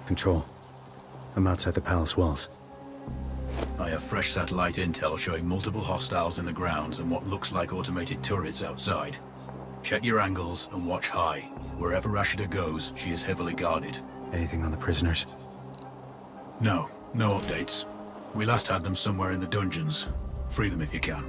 Control. I'm outside the palace walls. I have fresh satellite intel showing multiple hostiles in the grounds and what looks like automated turrets outside. Check your angles and watch high. Wherever Rashida goes, she is heavily guarded. Anything on the prisoners? No updates. We last had them somewhere in the dungeons. Free them if you can.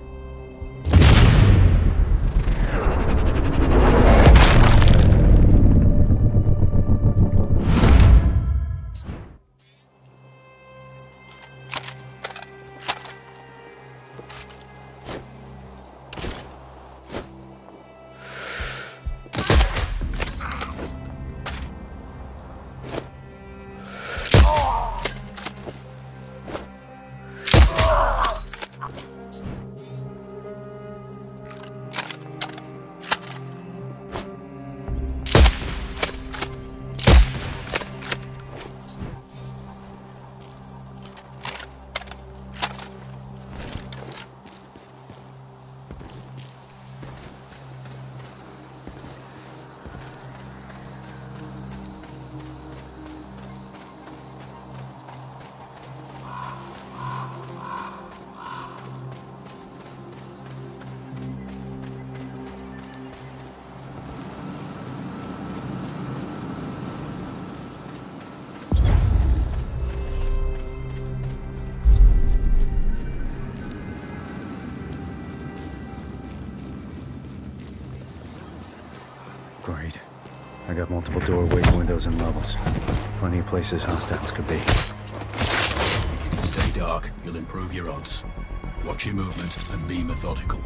Great. I got multiple doorways, windows, and levels. Plenty of places hostiles could be. If you can stay dark, you'll improve your odds. Watch your movement and be methodical.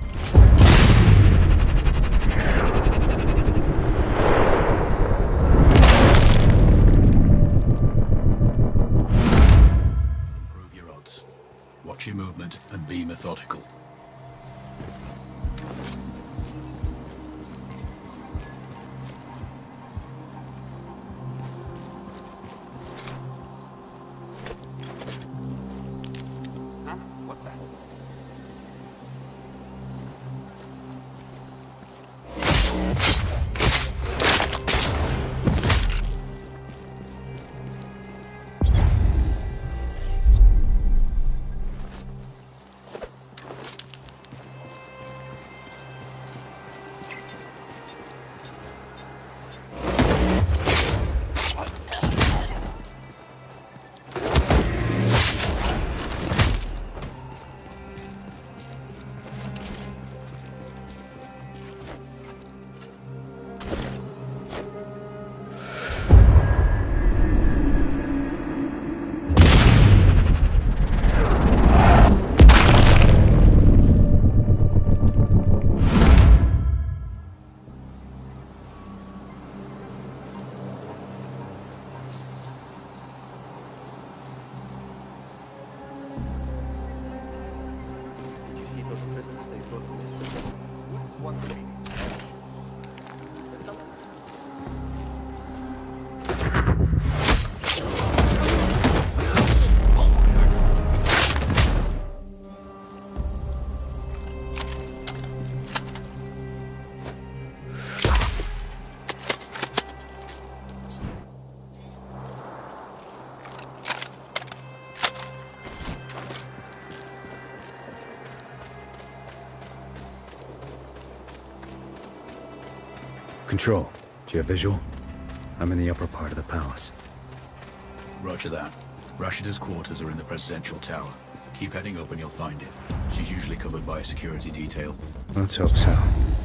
Improve your odds. Watch your movement and be methodical. Control. Do you have visual? I'm in the upper part of the palace. Roger that. Rashida's quarters are in the presidential tower. Keep heading up and you'll find it. She's usually covered by a security detail. Let's hope so.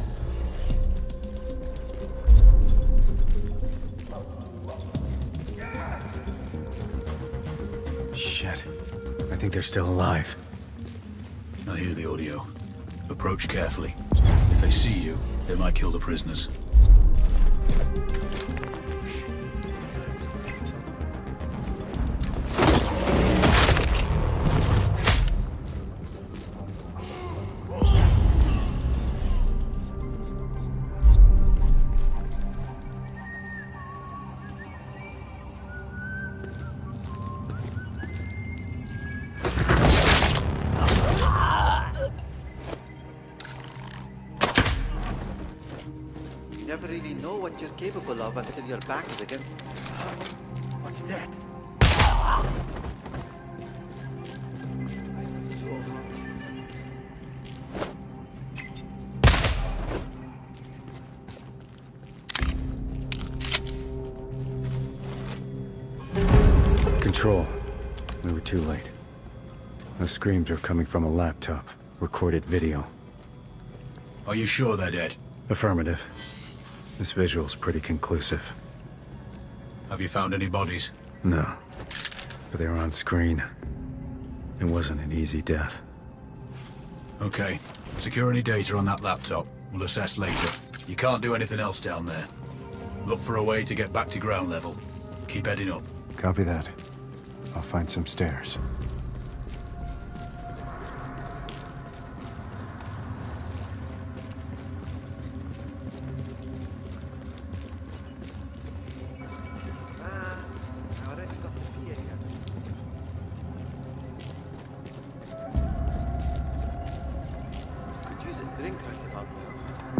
Shit. I think they're still alive. I hear the audio. Approach carefully. If they see you, they might kill the prisoners. You never really know what you're capable of until your back is against. What's dead. Control. We were too late. Those screams are coming from a laptop. Recorded video. Are you sure they're dead? Affirmative. This visual's pretty conclusive. Have you found any bodies? No. But they were on screen. It wasn't an easy death. Okay. Secure any data on that laptop. We'll assess later. You can't do anything else down there. Look for a way to get back to ground level. Keep heading up. Copy that. I'll find some stairs. Could use a drink right about now.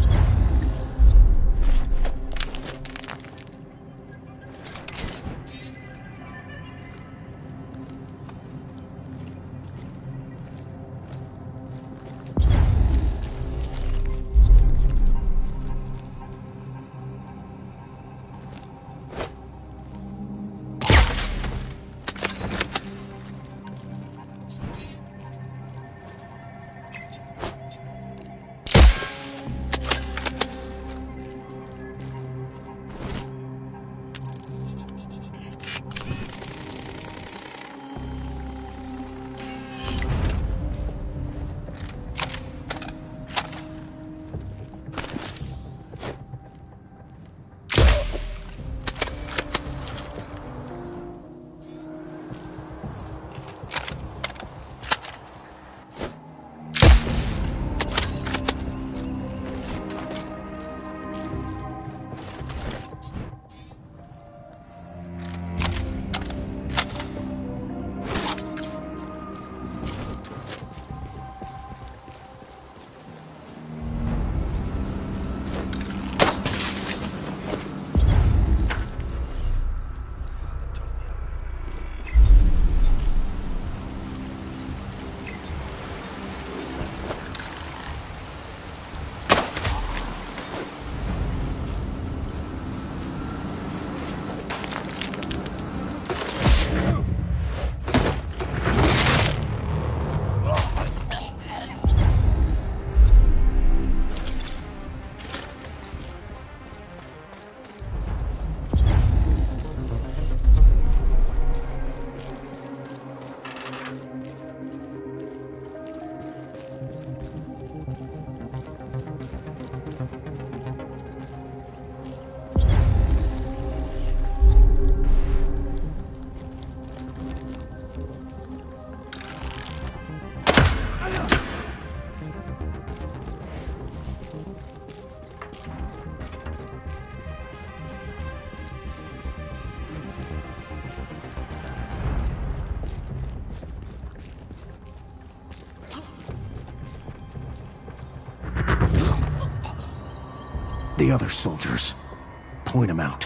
The other soldiers. Point them out.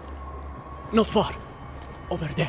Not far. Over there.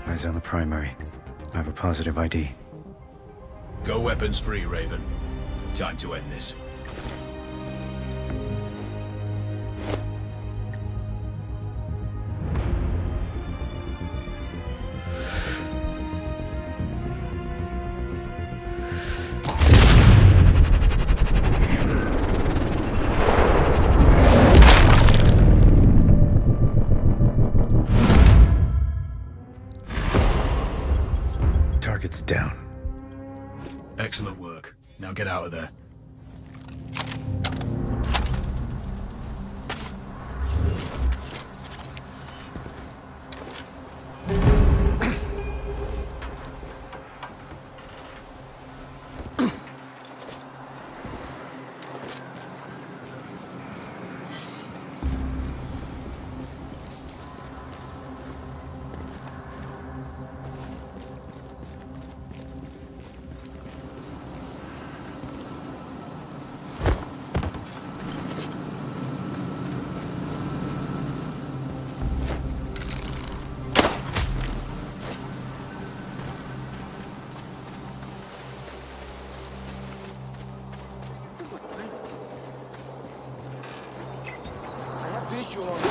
Eyes on the primary. I have a positive ID. Go weapons free, Raven. Time to end this. Target's down. Excellent work. Now get out of there. Visual on